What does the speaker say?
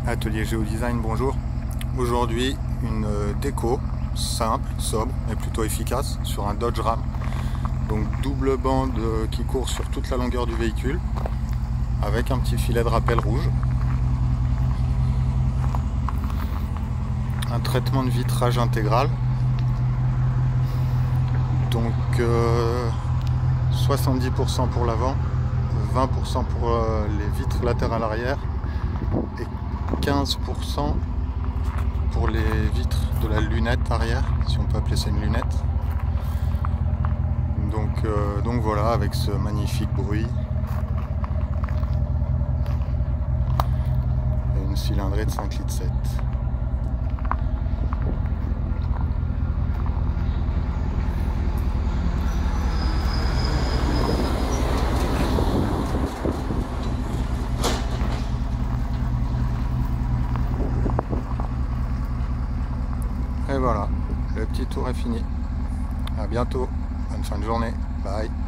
Atelier Géodesign, bonjour. Aujourd'hui, une déco simple, sobre, mais plutôt efficace sur un Dodge Ram. Donc double bande qui court sur toute la longueur du véhicule avec un petit filet de rappel rouge. Un traitement de vitrage intégral. Donc 70% pour l'avant, 20% pour les vitres latérales arrière et 15% pour les vitres de la lunette arrière, si on peut appeler ça une lunette. Donc voilà, avec ce magnifique bruit et une cylindrée de 5,7 litres. Et voilà, le petit tour est fini. À bientôt, bonne fin de journée, bye.